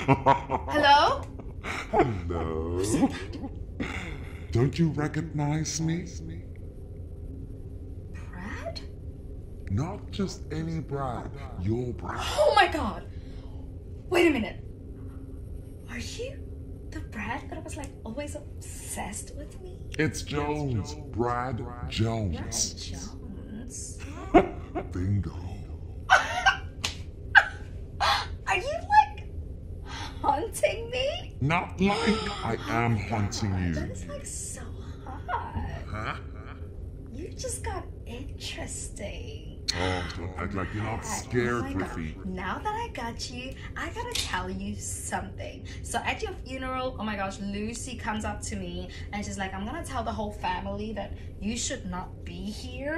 Hello? Hello. Don't you recognize me? Brad? Not just any Brad, your Brad. Oh my god! Wait a minute. Are you the Brad that was like always obsessed with me? It's Jones, Brad Jones. Brad Jones? Bingo. Are you like haunting me? Not like I am haunting That you. is like so hot. Huh? You just got interesting. Oh, don't act like you're not Oh scared, my God. Griffey. Now that I got you, I gotta tell you something. So at your funeral, oh my gosh, Lucy comes up to me and she's like, I'm gonna tell the whole family that you should not be here.